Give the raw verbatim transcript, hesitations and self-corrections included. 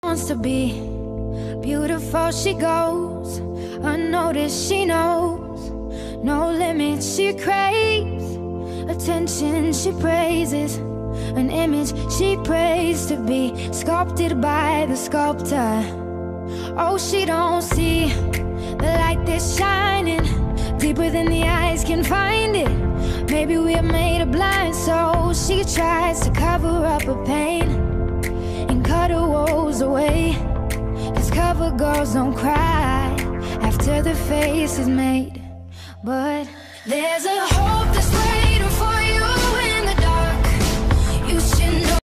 Wants to be beautiful, she goes unnoticed, she knows no limits, she craves attention, she praises an image she prays to be sculpted by the sculptor. Oh, she don't see the light that's shining deeper than the eyes can find it. Maybe we're made of blind souls. She tries to cover up her pain and cut her woes away, 'cause cover girls don't cry after the face is made. But there's a hope that's waiting.